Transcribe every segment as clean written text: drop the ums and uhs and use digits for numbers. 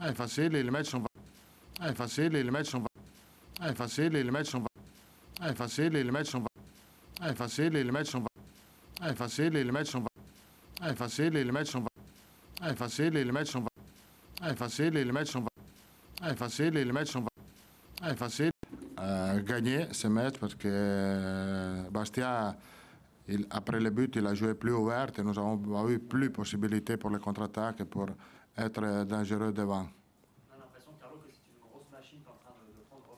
È facile, les matchs sont... È facile, les matchs sont... È facile, les matchs sont... È facile, les matchs sont... È facile, les matchs sont... È facile, les matchs sont... È facile, les matchs sont... È facile, les matchs sont... È facile, les matchs sont... È facile, les matchs sont... È facile. Gagner ce match parce que Bastia, après le but, il a joué plus ouvert et nous avons eu plus de possibilités pour les contre-attaques et pour être dangereux devant. On a l'impression, Carlo, que c'est une grosse machine qui est en train de prendre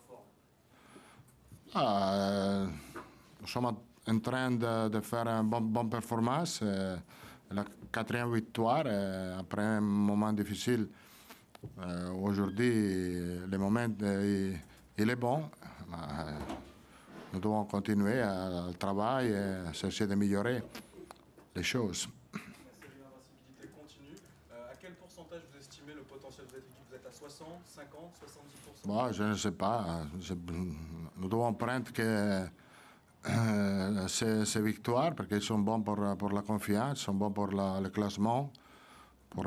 forme. Nous sommes en train de faire une bonne performance. La quatrième victoire, après un moment difficile. Aujourd'hui, le moment il est bon. Nous devons continuer le travail et chercher d'améliorer les choses. La série d'invincibilité continue. À quel pourcentage vous estimez le potentiel de cette équipe? Vous êtes à 60, 50, 70%? Bon, je ne sais pas. Nous devons prendre que ces victoires parce qu'elles sont bonnes pour la confiance, sont bonnes pour le classement, pour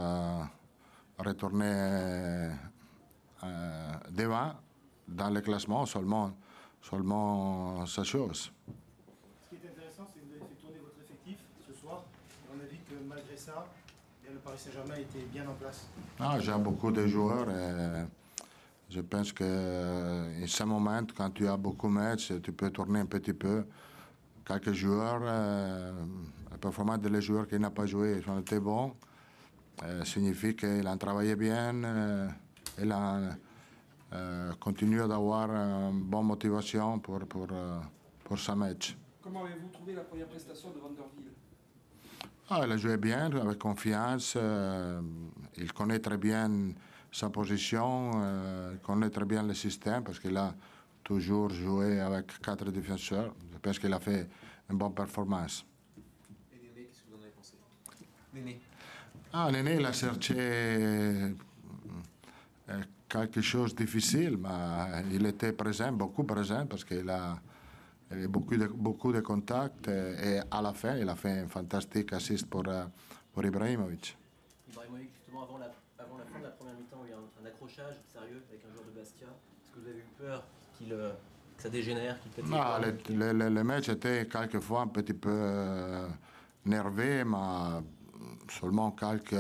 retourner devant dans le classement seulement sa chose. Ce qui est intéressant, c'est que vous avez fait tourner votre effectif ce soir. Et on a vu que malgré ça, le Paris Saint-Germain était bien en place. J'aime beaucoup de joueurs. Je pense qu'en ce moment, quand tu as beaucoup de matchs, tu peux tourner un petit peu. Quelques joueurs, la performance des joueurs qui n'ont pas joué ont été bons. Signifie qu'il a travaillé bien, il a continué d'avoir une bonne motivation pour ce match. Comment avez-vous trouvé la première prestation de Van der Wiel? Il a joué bien, avec confiance. Il connaît très bien sa position, il connaît très bien le système parce qu'il a toujours joué avec 4 défenseurs. Je pense qu'il a fait une bonne performance. Et Néné, qu'est-ce que vous en avez pensé? Néné. Néné, il a cherché quelque chose de difficile, mais il était présent, beaucoup présent, parce qu'il a beaucoup de contacts. Et à la fin, il a fait un fantastique assist pour Ibrahimovic. Ibrahimovic, justement, avant la fin de la première mi-temps, il y a un accrochage sérieux avec un joueur de Bastia. Est-ce que vous avez eu peur que ça dégénère, qu'il pète? Non, le match était quelquefois un petit peu nerveux, mais seulement quelques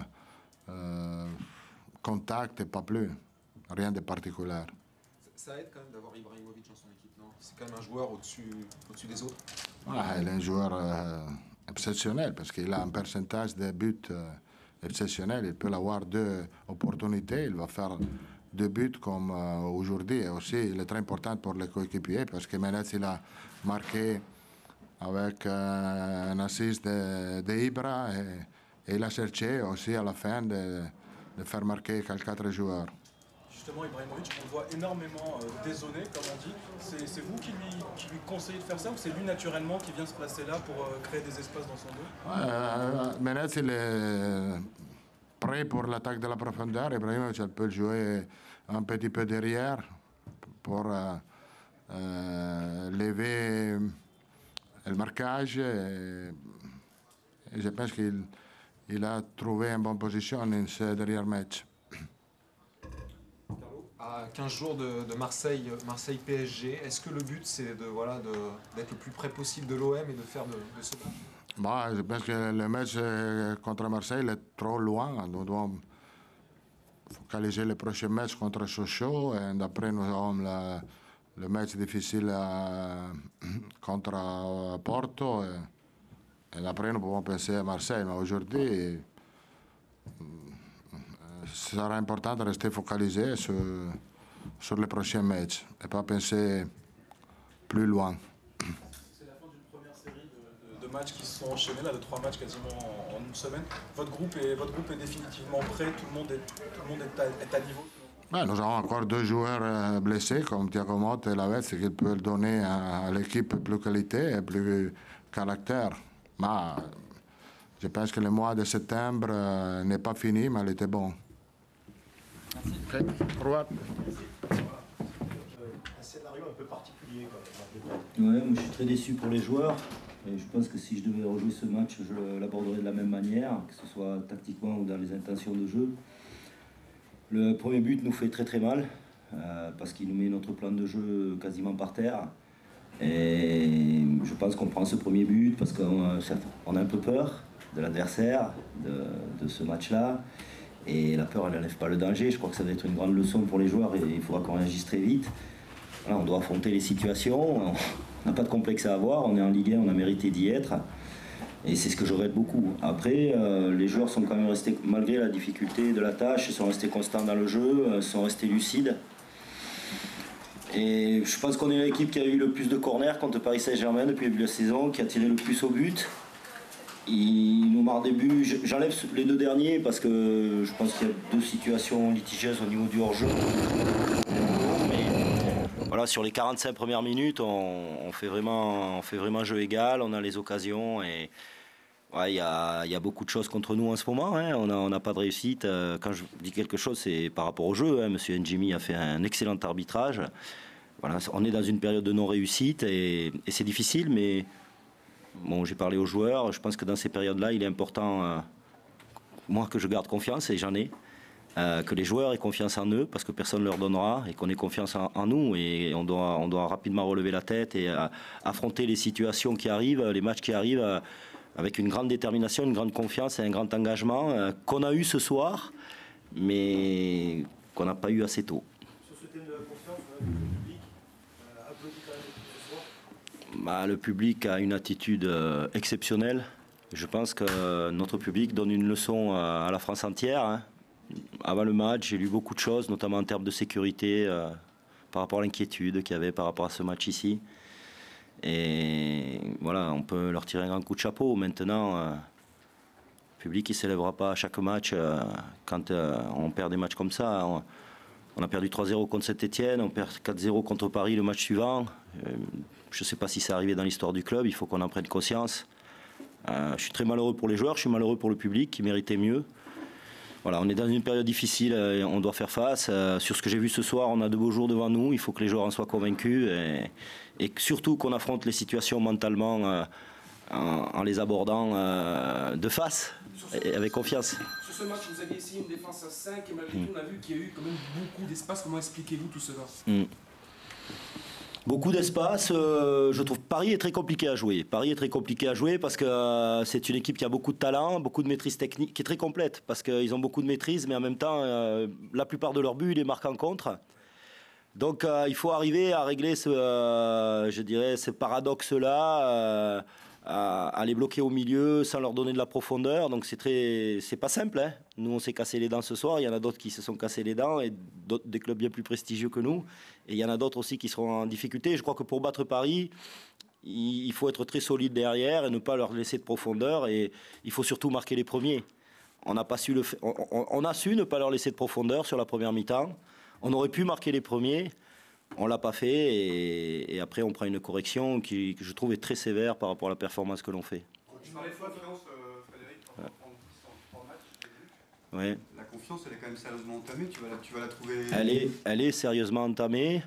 contacts et pas plus. Rien de particulier. Ça aide quand même d'avoir Ibrahimovic dans son équipe, non? C'est quand même un joueur au-dessus des autres. Il est un joueur exceptionnel parce qu'il a un pourcentage de buts exceptionnel. Il peut avoir 2 opportunités. Il va faire 2 buts comme aujourd'hui. Et aussi, il est très important pour les coéquipiers parce que Menez, il a marqué avec un assist de Ibra et il a cherché aussi à la fin de faire marquer quelques 4 joueurs. Justement, Ibrahimovic, on le voit énormément dézonné, comme on dit. C'est vous qui lui conseillez de faire ça ou c'est lui naturellement qui vient se placer là pour créer des espaces dans son dos? Menez, il est prêt pour l'attaque de la profondeur. Ibrahimovic, il peut jouer un petit peu derrière pour lever le marquage. Et je pense qu'il a trouvé une bonne position dans ce dernier match. À 15 jours de Marseille-PSG, est-ce que le but c'est d'être le plus près possible de l'OM et de faire de ce match? Je pense que le match contre Marseille est trop loin. Nous devons focaliser le prochain match contre Sochaux et après nous avons le match difficile contre Porto et après nous pouvons penser à Marseille. Mais aujourd'hui, ce sera important de rester focalisé sur le prochain match et pas penser plus loin. C'est la fin d'une première série de matchs qui se sont enchaînés, là, de 3 matchs quasiment en une semaine. Votre groupe est définitivement prêt, tout le monde est à niveau. Nous avons encore 2 joueurs blessés comme Thiago Motta et Lavet, ce qui peut donner à l'équipe plus de qualité et plus de caractère. Mais je pense que le mois de septembre n'est pas fini, mais il était bon. Merci. Okay. Au revoir. Un scénario un peu particulier quand même. Ouais, moi je suis très déçu pour les joueurs. Et je pense que si je devais rejouer ce match, je l'aborderais de la même manière, que ce soit tactiquement ou dans les intentions de jeu. Le premier but nous fait très très mal, parce qu'il nous met notre plan de jeu quasiment par terre. Et je pense qu'on prend ce premier but parce qu'on a un peu peur de l'adversaire, de ce match-là. Et la peur, elle n'enlève pas le danger. Je crois que ça va être une grande leçon pour les joueurs et il faudra qu'on réagisse très vite. Voilà, on doit affronter les situations, on n'a pas de complexe à avoir, on est en Ligue 1, on a mérité d'y être. Et c'est ce que je regrette beaucoup. Après, les joueurs sont quand même restés, malgré la difficulté de la tâche, ils sont restés constants dans le jeu, sont restés lucides. Et je pense qu'on est l'équipe qui a eu le plus de corners contre Paris Saint-Germain depuis le début de la saison, qui a tiré le plus au but. Il nous marque des buts. J'enlève les 2 derniers parce que je pense qu'il y a 2 situations litigieuses au niveau du hors-jeu. Mais voilà, sur les 45 premières minutes, on fait vraiment jeu égal, on a les occasions et ouais, il y a beaucoup de choses contre nous en ce moment. Hein. On n'a pas de réussite. Quand je dis quelque chose, c'est par rapport au jeu. Hein. Monsieur Njimi a fait un excellent arbitrage. Voilà, on est dans une période de non-réussite et c'est difficile, mais bon, j'ai parlé aux joueurs. Je pense que dans ces périodes-là, il est important, moi, que je garde confiance, et j'en ai, que les joueurs aient confiance en eux, parce que personne ne leur donnera, et qu'on ait confiance en nous. Et on doit rapidement relever la tête et affronter les situations qui arrivent, les matchs qui arrivent, avec une grande détermination, une grande confiance et un grand engagement qu'on a eu ce soir, mais qu'on n'a pas eu assez tôt. Sur ce thème de la confiance, le public applaudit quand même ce soir. Le public a une attitude exceptionnelle. Je pense que notre public donne une leçon à la France entière. Hein. Avant le match, j'ai lu beaucoup de choses, notamment en termes de sécurité, par rapport à l'inquiétude qu'il y avait par rapport à ce match ici. Et voilà, on peut leur tirer un grand coup de chapeau. Maintenant, le public ne s'élèvera pas à chaque match quand on perd des matchs comme ça. On a perdu 3-0 contre Saint-Etienne, on perd 4-0 contre Paris le match suivant. Je ne sais pas si c'est arrivé dans l'histoire du club, il faut qu'on en prenne conscience. Je suis très malheureux pour les joueurs, je suis malheureux pour le public qui méritait mieux. Voilà, on est dans une période difficile et on doit faire face. Sur ce que j'ai vu ce soir, on a de beaux jours devant nous, il faut que les joueurs en soient convaincus et surtout qu'on affronte les situations mentalement en les abordant de face et avec confiance. Sur ce match, vous aviez essayé une défense à 5 et malgré tout, on a vu qu'il y a eu quand même beaucoup d'espace. Comment expliquez-vous tout cela? Beaucoup d'espace. Je trouve Paris est très compliqué à jouer. Paris est très compliqué à jouer parce que c'est une équipe qui a beaucoup de talent, beaucoup de maîtrise technique, qui est très complète parce qu'ils ont beaucoup de maîtrise, mais en même temps, la plupart de leurs buts, ils les marquent en contre. Donc il faut arriver à régler ce paradoxe-là, à les bloquer au milieu sans leur donner de la profondeur. Donc c'est pas simple. Hein. Nous, on s'est cassé les dents ce soir. Il y en a d'autres qui se sont cassés les dents et des clubs bien plus prestigieux que nous. Et il y en a d'autres aussi qui seront en difficulté. Je crois que pour battre Paris, il faut être très solide derrière et ne pas leur laisser de profondeur. Et il faut surtout marquer les premiers. On a su ne pas leur laisser de profondeur sur la première mi-temps. On aurait pu marquer les premiers. On ne l'a pas fait et après on prend une correction que je trouve est très sévère par rapport à la performance que l'on fait. Tu parlais de confiance, Frédéric, par rapport à 3 matchs. Ouais. La confiance, elle est quand même sérieusement entamée, tu vas la trouver... Elle est sérieusement entamée.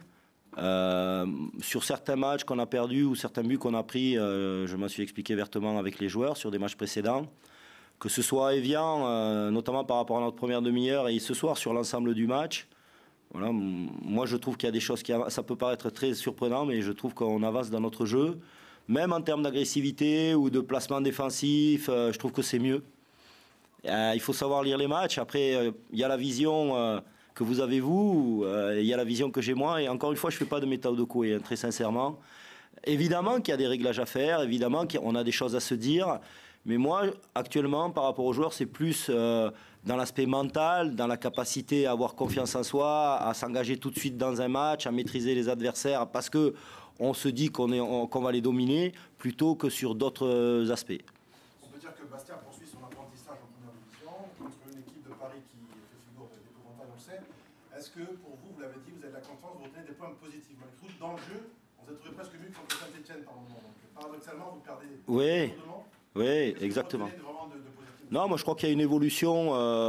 Sur certains matchs qu'on a perdus ou certains buts qu'on a pris, je m'en suis expliqué vertement avec les joueurs sur des matchs précédents. Que ce soit à Evian, notamment par rapport à notre première demi-heure et ce soir sur l'ensemble du match. Voilà, moi, je trouve qu'il y a des choses ça peut paraître très surprenant, mais je trouve qu'on avance dans notre jeu. Même en termes d'agressivité ou de placement défensif, je trouve que c'est mieux. Il faut savoir lire les matchs. Après, il y a la vision que vous avez, vous, il y a la vision que j'ai moi. Et encore une fois, je ne fais pas de méthode de coué, hein, très sincèrement. Évidemment qu'il y a des réglages à faire, évidemment qu'on a des choses à se dire. Mais moi, actuellement, par rapport aux joueurs, c'est plus dans l'aspect mental, dans la capacité à avoir confiance en soi, à s'engager tout de suite dans un match, à maîtriser les adversaires, parce qu'on se dit qu'on va les dominer, plutôt que sur d'autres aspects. On peut dire que Bastia poursuit son apprentissage en première division contre une équipe de Paris qui fait figure d'épouvantail, on le sait. Est-ce que pour vous, vous l'avez dit, vous avez de la confiance, vous retenez des points positifs? Malgré tout, dans le jeu, vous êtes trouvé presque mieux que contre Saint-Etienne par moment. Donc, paradoxalement, vous perdez Oui, exactement. Non, moi je crois qu'il y a une évolution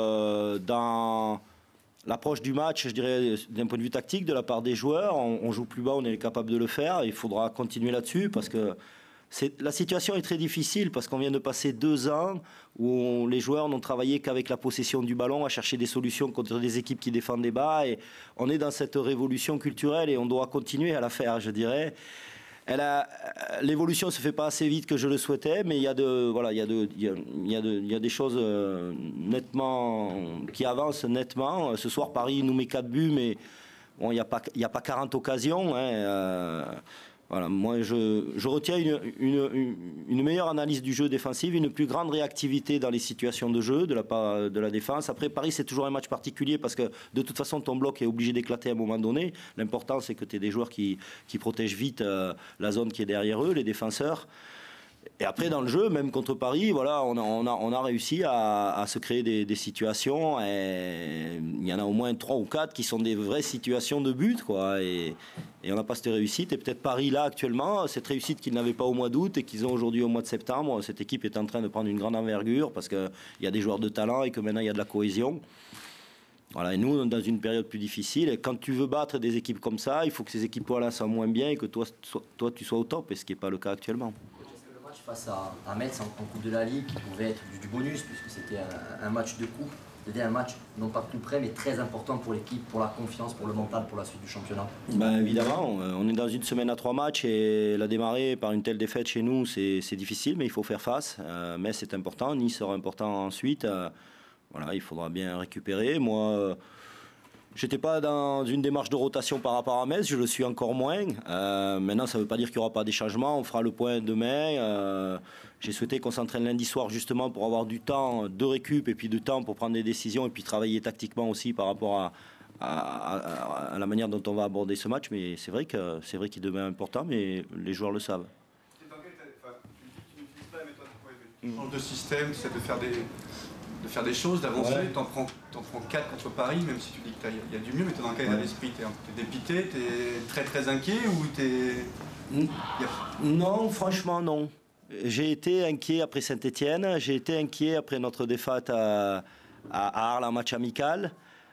dans l'approche du match, je dirais, d'un point de vue tactique de la part des joueurs. On joue plus bas, on est capable de le faire. Il faudra continuer là-dessus parce que La situation est très difficile parce qu'on vient de passer 2 ans où les joueurs n'ont travaillé qu'avec la possession du ballon, à chercher des solutions contre des équipes qui défendent les bas. Et on est dans cette révolution culturelle et on doit continuer à la faire, je dirais. L'évolution ne se fait pas assez vite que je le souhaitais, mais il y a des choses nettement qui avancent nettement. Ce soir, Paris nous met 4 buts, mais bon, il n'y a pas 40 occasions. Voilà, moi, je retiens une meilleure analyse du jeu défensif, une plus grande réactivité dans les situations de jeu de la part de la défense. Après, Paris, c'est toujours un match particulier parce que de toute façon, ton bloc est obligé d'éclater à un moment donné. L'important, c'est que tu aies des joueurs qui protègent vite la zone qui est derrière eux, les défenseurs. Et après, dans le jeu, même contre Paris, voilà, on a réussi à se créer des situations. Et il y en a au moins 3 ou 4 qui sont des vraies situations de but, quoi. Et on n'a pas cette réussite. Et peut-être Paris, là, actuellement, cette réussite qu'ils n'avaient pas au mois d'août et qu'ils ont aujourd'hui au mois de septembre, cette équipe est en train de prendre une grande envergure parce qu'il y a des joueurs de talent et que maintenant, il y a de la cohésion. Voilà, et nous, on est dans une période plus difficile. Et quand tu veux battre des équipes comme ça, il faut que ces équipes-là soient moins bien et que toi, tu sois au top, et ce qui n'est pas le cas actuellement. Face à Metz en Coupe de la Ligue, qui pouvait être du bonus, puisque c'était un match de coupe. C'était un match, non pas tout près, mais très important pour l'équipe, pour la confiance, pour le mental, pour la suite du championnat. Ben évidemment, on est dans une semaine à 3 matchs et la démarrer par une telle défaite chez nous, c'est difficile, mais il faut faire face. Metz c'est important, Nice sera important ensuite. Voilà, il faudra bien récupérer. Moi, j'étais pas dans une démarche de rotation par rapport à Metz, je le suis encore moins. Maintenant, ça ne veut pas dire qu'il n'y aura pas des changements. On fera le point demain. J'ai souhaité qu'on s'entraîne lundi soir justement pour avoir du temps de récup et puis du temps pour prendre des décisions et puis travailler tactiquement aussi par rapport à la manière dont on va aborder ce match. Mais c'est vrai qu'il devient important, mais les joueurs le savent. Tu n'utilises pas la méthode pour tu changes de système, c'est de faire des choses, d'avancer. Ouais. T'en prends 4 contre Paris, même si tu dis qu'il y a du mieux, mais t'es dans quel état d'esprit? T'es dépité, t'es très très inquiet ou t'es... Non, franchement non. J'ai été inquiet après Saint-Etienne, j'ai été inquiet après notre défaite à Arles en match amical.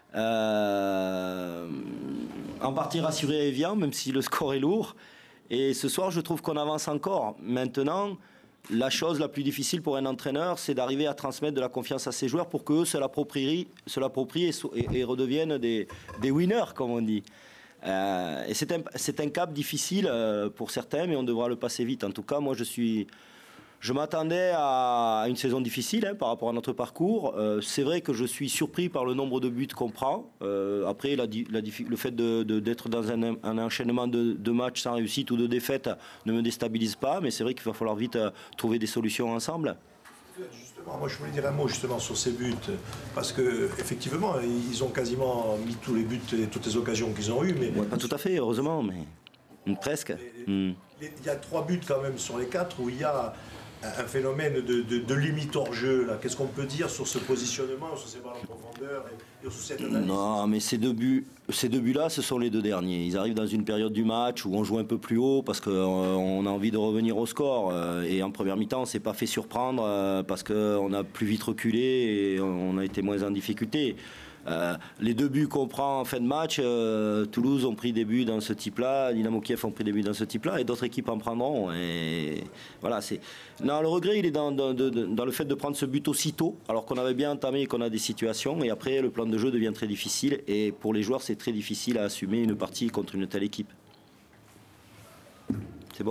En partie rassuré à Evian, même si le score est lourd. Et ce soir, je trouve qu'on avance encore. Maintenant, la chose la plus difficile pour un entraîneur, c'est d'arriver à transmettre de la confiance à ses joueurs pour qu'eux se l'approprient et redeviennent des winners, comme on dit. Et c'est un cap difficile pour certains, mais on devra le passer vite. En tout cas, moi, je m'attendais à une saison difficile par rapport à notre parcours. C'est vrai que je suis surpris par le nombre de buts qu'on prend. Après, le fait d'être dans un enchaînement de matchs sans réussite ou de défaites ne me déstabilise pas, mais c'est vrai qu'il va falloir vite trouver des solutions ensemble. Justement, moi je voulais dire un mot justement sur ces buts, parce que effectivement, ils ont quasiment mis tous les buts et toutes les occasions qu'ils ont eues. Mais ouais, pas tout à fait, heureusement, mais presque. Il y a 3 buts quand même sur les 4 où il y a un phénomène de limite hors jeu. Qu'est-ce qu'on peut dire sur ce positionnement, sur ces balles en profondeur et sur cette analyse? Non, mais ces deux buts-là, ce sont les 2 derniers. Ils arrivent dans une période du match où on joue un peu plus haut parce qu'on a envie de revenir au score. Et en première mi-temps, on ne s'est pas fait surprendre parce qu'on a plus vite reculé et on a été moins en difficulté. Les 2 buts qu'on prend en fin de match, Toulouse ont pris des buts dans ce type-là, Dynamo Kiev ont pris des buts dans ce type-là, et d'autres équipes en prendront. Et voilà, non, le regret, il est dans le fait de prendre ce but aussitôt, alors qu'on avait bien entamé et qu'on a des situations, et après le plan de jeu devient très difficile, et pour les joueurs, c'est très difficile à assumer une partie contre une telle équipe. C'est bon ?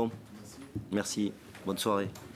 Merci. Bonne soirée.